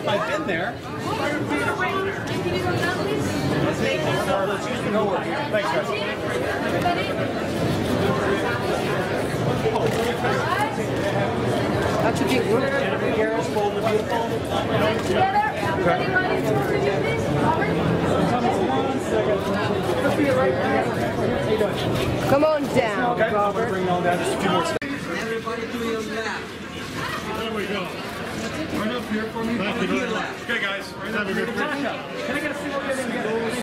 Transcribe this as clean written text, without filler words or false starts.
if I've been there. Thanks, guys. That's a big group. Come on down, Okay, Robert. bring it on down just a few more steps. Everybody do your lap. There we go. Right up here for me. Okay, guys. Right up here. Natasha, can I get a single?